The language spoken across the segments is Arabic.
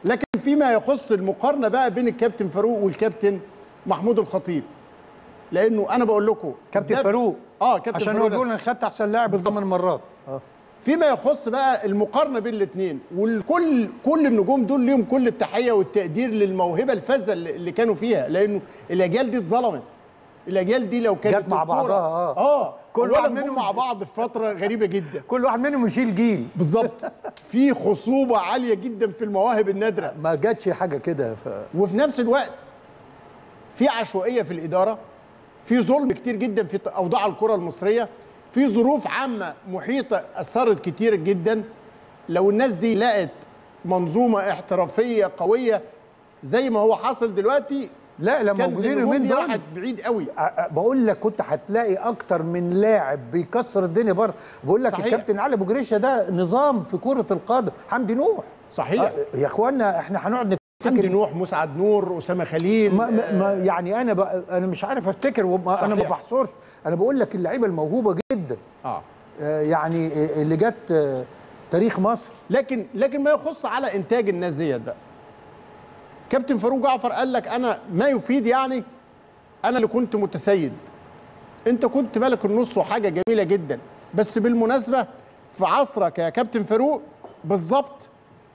لكن فيما يخص المقارنه بقى بين الكابتن فاروق والكابتن محمود الخطيب، لانه انا بقول لكم كابتن فاروق كابتن عشان فاروق هو بيقول انا خدت احسن لاعب 8 مرات. فيما يخص بقى المقارنه بين الاثنين، كل النجوم دول ليهم كل التحيه والتقدير للموهبه الفذه اللي كانوا فيها، لانه الاجيال دي اتظلمت. الاجيال دي لو كانت جت مع بعضها كل واحد منهم مع بعض في فتره غريبه جدا، كل واحد منهم يشيل جيل بالظبط. في خصوبه عاليه جدا في المواهب النادره، ما جاتش حاجه كده وفي نفس الوقت في عشوائيه في الاداره، في ظلم كتير جدا في اوضاع الكره المصريه، في ظروف عامه محيطه اثرت كتير جدا. لو الناس دي لقت منظومه احترافيه قويه زي ما هو حاصل دلوقتي، لا لما موجودين اليومين دي دول راحت بعيد قوي. بقول لك كنت هتلاقي اكتر من لاعب بيكسر الدنيا بره. بقول لك الكابتن علي ابو جريشه ده نظام في كره القدم. حمدي نوح صحيح يا اخوانا، احنا هنقعد نفتكر حمدي نوح، مسعد نور، اسامه خليل. يعني انا مش عارف افتكر، انا ما بحصرش، انا بقول لك اللعيبه الموهوبه جدا يعني اللي جت تاريخ مصر. لكن ما يخص على انتاج الناس ديت بقى، كابتن فاروق جعفر قال لك انا ما يفيد، يعني انا اللي كنت متسيد، انت كنت ملك النص وحاجه جميله جدا. بس بالمناسبه في عصرك يا كابتن فاروق بالظبط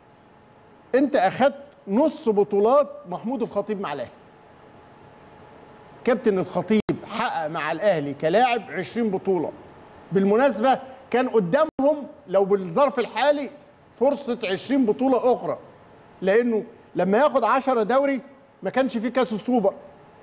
انت اخذت نص بطولات محمود الخطيب مع الاهلي. كابتن الخطيب حقق مع الاهلي كلاعب 20 بطوله. بالمناسبه كان قدامهم لو بالظرف الحالي فرصه 20 بطوله اخرى، لانه لما ياخد 10 دوري ما كانش فيه كاس السوبر.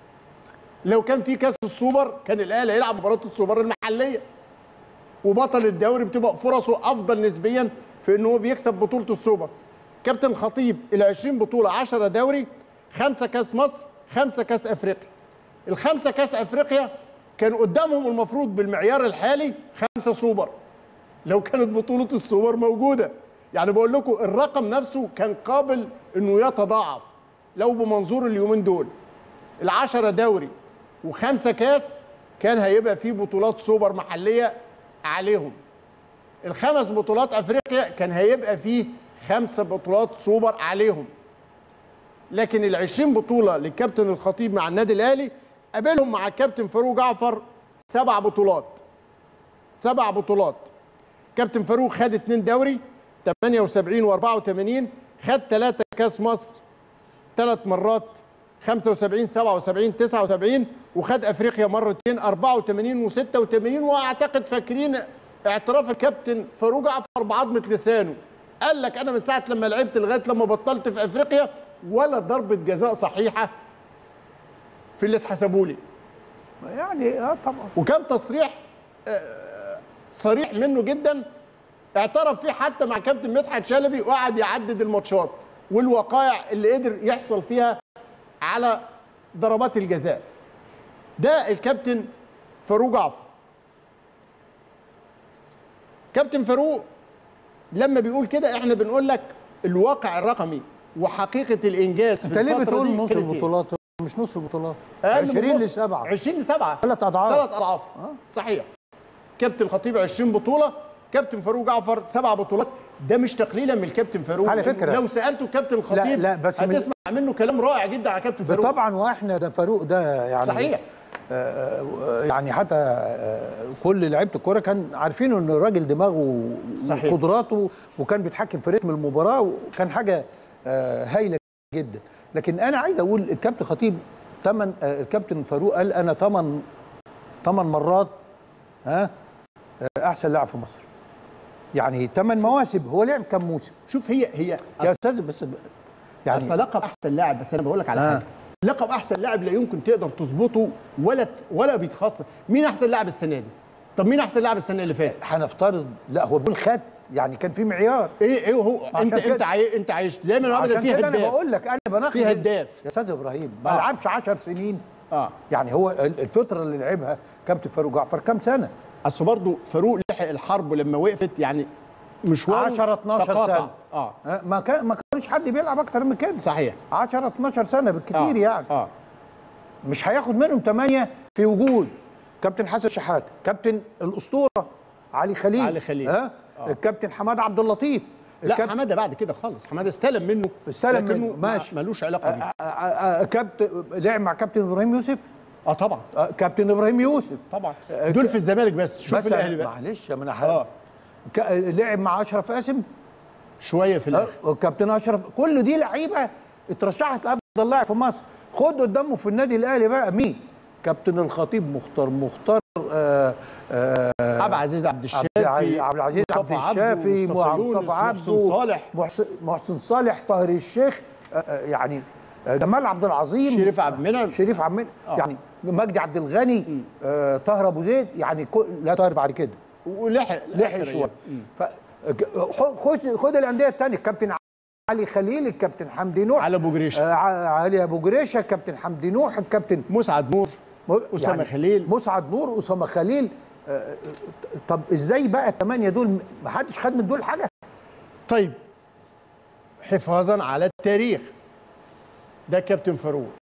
لو كان فيه كاس السوبر كان الاهلي هيلعب مباراه السوبر المحليه، وبطل الدوري بتبقى فرصه افضل نسبيا في ان هو بيكسب بطوله السوبر. كابتن خطيب ال 20 بطوله 10 دوري، 5 كاس مصر، 5 كاس افريقيا. ال5 كاس افريقيا كان قدامهم المفروض بالمعيار الحالي 5 سوبر لو كانت بطوله السوبر موجوده. يعني بقول لكم الرقم نفسه كان قابل انه يتضاعف لو بمنظور اليومين دول. ال10 دوري و5 كاس كان هيبقى فيه بطولات سوبر محليه عليهم. ال5 بطولات افريقيا كان هيبقى فيه 5 بطولات سوبر عليهم. لكن ال20 بطوله للكابتن الخطيب مع النادي الاهلي قابلهم مع الكابتن فاروق جعفر 7 بطولات. 7 بطولات. كابتن فاروق خد 2 دوري 78 و84، خد 3 كاس مصر 3 مرات 75 77 79، وخد افريقيا مرتين 84 و86. واعتقد فاكرين اعتراف الكابتن فاروق جعفر بعضمه لسانه، قال لك انا من ساعه لما لعبت لغايه لما بطلت في افريقيا ولا ضربه جزاء صحيحه في اللي اتحسبوا لي. يعني طبعا. وكان تصريح صريح منه جدا، اعترف فيه حتى مع كابتن مدحت شلبي، وقعد يعدد الماتشات والوقائع اللي قدر يحصل فيها على ضربات الجزاء. ده الكابتن فاروق جعفر. كابتن فاروق لما بيقول كده احنا بنقول لك الواقع الرقمي وحقيقه الانجاز في الفتره دي. انت ليه بتقول نص البطولات؟ مش نص البطولات، 20 ل7 20 ل7 3 اضعاف. 3 اضعاف صحيح. كابتن الخطيب 20 بطوله، كابتن فاروق جعفر 7 بطولات. ده مش تقليلا من الكابتن فاروق على فكره. لو سالته الكابتن الخطيب لا بس هتسمع منه كلام رائع جدا على كابتن فاروق. طبعا، واحنا ده فاروق ده يعني صحيح. يعني حتى كل لعيبه الكوره كان عارفين ان الراجل دماغه وقدراته، وكان بيتحكم في رتم المباراه، وكان حاجه هايله جدا. لكن انا عايز اقول الكابتن خطيب الكابتن فاروق قال انا 8 مرات احسن لاعب في مصر. يعني 8 مواسم. هو لعب كم موسم؟ شوف هي يا استاذ بس يعني اصل لقب احسن لاعب، بس انا بقول لك على حاجه، لقب احسن لاعب لا يمكن تقدر تظبطه ولا بيتخصص. مين احسن لاعب السنه دي؟ طب مين احسن لاعب السنه اللي فاتت؟ هنفترض لا هو بيقول خد، يعني كان في معيار. ايه هو انت عايش دايما وابدا في هداف. انا بقول لك انا بناقش في هداف يا استاذ ابراهيم. ما لعبش 10 سنين. يعني هو الفتره اللي لعبها كابتن فاروق جعفر كام سنه؟ اصل برضه فاروق لحق الحرب لما وقفت، يعني مشوار 10 12 سنه. ما كانش حد بيلعب اكتر من كده. صحيح. 10 12 سنه بالكثير يعني. مش هياخد منهم 8 في وجود كابتن حسن شحاته، كابتن الاسطوره علي خليل، الكابتن حماد عبد اللطيف، لا حماده بعد كده خالص، حماده استلم منه، لكنه ماشي ملوش علاقه بيه. كابتن لعب مع كابتن ابراهيم يوسف. طبعا كابتن ابراهيم يوسف طبعا دول في الزمالك بس. شوف الاهلي بقى معلش ما انا لعب مع اشرف قاسم شويه في الاخر. كابتن اشرف، كل دي لعيبه اترشحت لافضل لاعب في مصر. خد قدامه في النادي الاهلي بقى مين؟ كابتن الخطيب مختار عبد العزيز عبد الشافي، عبد العزيز عبد الشافي، مصطفى عبده، محسن صالح، طاهر الشيخ، يعني جمال عبد العظيم، شريف عبد المنعم، يعني مجدي عبد الغني، طاهر ابو زيد، يعني لا طاهر بعد كده ولحق شويه. خد الانديه الثانيه، الكابتن علي خليل، الكابتن حمدي نوح، علي ابو جريشه، علي ابو جريشه، الكابتن حمدي نوح، الكابتن مسعد نور، اسامه يعني خليل، مسعد نور، اسامه خليل. طب ازاي بقى الثمانيه دول ما حدش خد من دول حاجه؟ طيب حفاظا على التاريخ، ده كابتن فاروق.